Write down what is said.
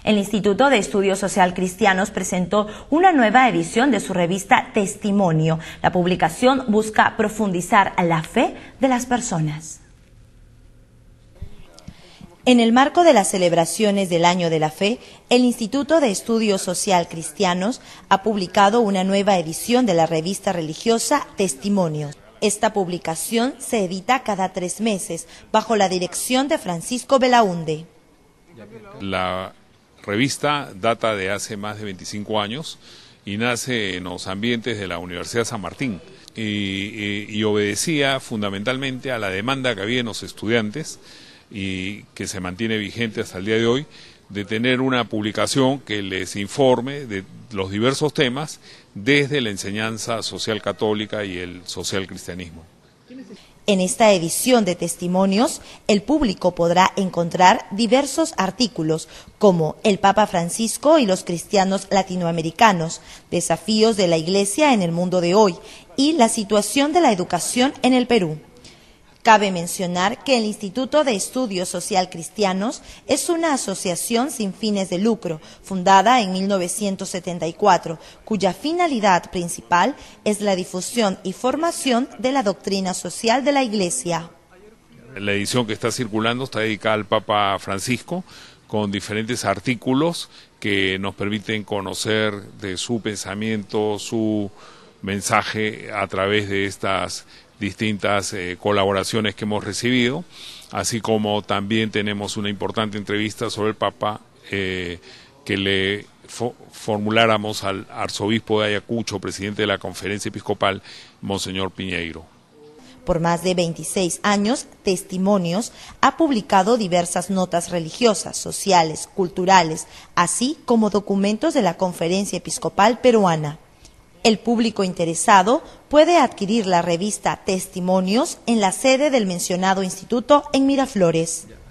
El Instituto de Estudios Social Cristianos presentó una nueva edición de su revista Testimonio. La publicación busca profundizar la fe de las personas. En el marco de las celebraciones del Año de la Fe, el Instituto de Estudios Social Cristianos ha publicado una nueva edición de la revista religiosa Testimonio. Esta publicación se edita cada 3 meses, bajo la dirección de Francisco Belaunde. La revista data de hace más de 25 años y nace en los ambientes de la Universidad San Martín y obedecía fundamentalmente a la demanda que había en los estudiantes y que se mantiene vigente hasta el día de hoy, de tener una publicación que les informe de los diversos temas desde la enseñanza social católica y el social cristianismo. En esta edición de Testimonios, el público podrá encontrar diversos artículos como el Papa Francisco y los cristianos latinoamericanos, desafíos de la Iglesia en el mundo de hoy y la situación de la educación en el Perú. Cabe mencionar que el Instituto de Estudios Social Cristianos es una asociación sin fines de lucro, fundada en 1974, cuya finalidad principal es la difusión y formación de la doctrina social de la Iglesia. La edición que está circulando está dedicada al Papa Francisco, con diferentes artículos que nos permiten conocer de su pensamiento, su mensaje a través de estas distintas colaboraciones que hemos recibido, así como también tenemos una importante entrevista sobre el Papa que le formuláramos al arzobispo de Ayacucho, presidente de la Conferencia Episcopal, Monseñor Piñeiro. Por más de 26 años, Testimonios ha publicado diversas notas religiosas, sociales, culturales, así como documentos de la Conferencia Episcopal Peruana. El público interesado puede adquirir la revista Testimonios en la sede del mencionado instituto en Miraflores.